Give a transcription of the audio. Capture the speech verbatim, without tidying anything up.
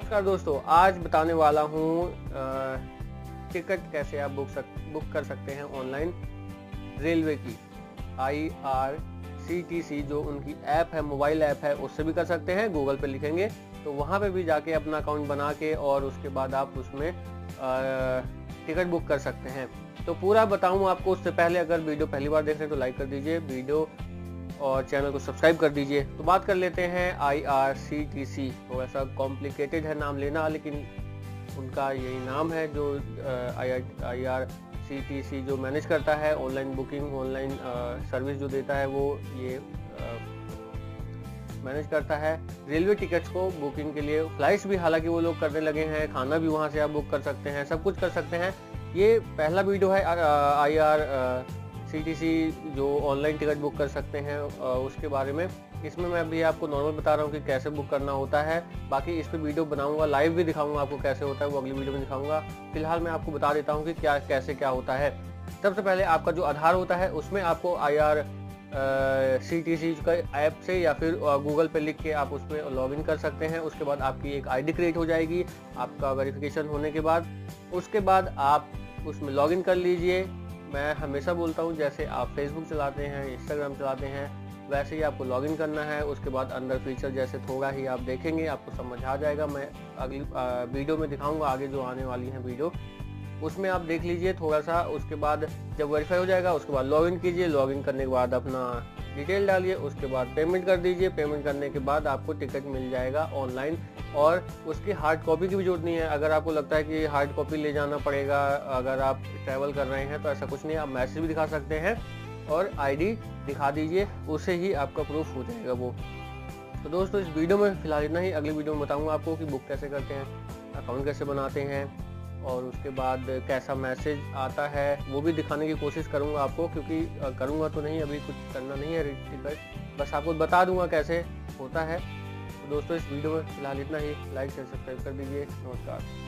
नमस्कार दोस्तों, आज बताने वाला हूँ टिकट कैसे आप बुक सक, बुक कर सकते हैं ऑनलाइन रेलवे की। I R C T C जो उनकी ऐप है, मोबाइल ऐप है, उससे भी कर सकते हैं। गूगल पे लिखेंगे तो वहाँ पे भी जाके अपना अकाउंट बना के और उसके बाद आप उसमें टिकट बुक कर सकते हैं। तो पूरा बताऊँ आपको। उससे पहले अगर वीडियो पहली बार देख रहे हैं तो लाइक कर दीजिए वीडियो और चैनल को सब्सक्राइब कर दीजिए। तो बात कर लेते हैं I R C T C. तो ऐसा कॉम्प्लिकेटेड है नाम लेना, लेकिन उनका यही नाम है जो I R C T C जो मैनेज करता है ऑनलाइन बुकिंग, ऑनलाइन सर्विस जो देता है, वो ये मैनेज करता है रेलवे टिकट्स को बुकिंग के लिए। फ्लाइट्स भी हालांकि वो लोग करने लगे हैं, खाना भी वहाँ से आप बुक कर सकते हैं, सब कुछ कर सकते हैं। ये पहला वीडियो है I R C T C जो ऑनलाइन टिकट बुक कर सकते हैं उसके बारे में। इसमें मैं अभी आपको नॉर्मल बता रहा हूँ कि कैसे बुक करना होता है। बाकी इस पे वीडियो बनाऊंगा, लाइव भी दिखाऊंगा आपको कैसे होता है, वो अगली वीडियो में दिखाऊंगा। फिलहाल मैं आपको बता देता हूँ कि क्या कैसे क्या होता है। सबसे पहले आपका जो आधार होता है उसमें आपको I R C T C का ऐप से या फिर गूगल पे लिख के आप उसमें लॉगिन कर सकते हैं। उसके बाद आपकी एक आईडी क्रिएट हो जाएगी आपका वेरिफिकेशन होने के बाद। उसके बाद आप उसमें लॉगिन कर लीजिए। मैं हमेशा बोलता हूँ, जैसे आप फेसबुक चलाते हैं, इंस्टाग्राम चलाते हैं, वैसे ही आपको लॉगिन करना है। उसके बाद अंदर फीचर जैसे थोड़ा ही आप देखेंगे, आपको समझ आ जाएगा। मैं अगली वीडियो में दिखाऊंगा, आगे जो आने वाली है वीडियो उसमें आप देख लीजिए थोड़ा सा। उसके बाद जब वेरीफाई हो जाएगा उसके बाद लॉगिन कीजिए। लॉगिन करने के बाद अपना डिटेल डालिए, उसके बाद पेमेंट कर दीजिए। पेमेंट करने के बाद आपको टिकट मिल जाएगा ऑनलाइन, और उसकी हार्ड कॉपी की भी जरूरत नहीं है। अगर आपको लगता है कि हार्ड कॉपी ले जाना पड़ेगा अगर आप ट्रैवल कर रहे हैं, तो ऐसा कुछ नहीं, आप मैसेज भी दिखा सकते हैं और आईडी दिखा दीजिए, उससे ही आपका प्रूफ हो जाएगा वो। तो दोस्तों इस वीडियो में फिलहाल इतना ही। अगली वीडियो में बताऊंगा आपको कि बुक कैसे करते हैं, अकाउंट कैसे बनाते हैं, और उसके बाद कैसा मैसेज आता है वो भी दिखाने की कोशिश करूंगा आपको, क्योंकि करूंगा तो नहीं, अभी कुछ करना नहीं है टिकट, बस आपको बता दूंगा कैसे होता है। तो दोस्तों इस वीडियो में फिलहाल इतना ही। लाइक शेयर सब्सक्राइब कर दीजिए। नमस्कार।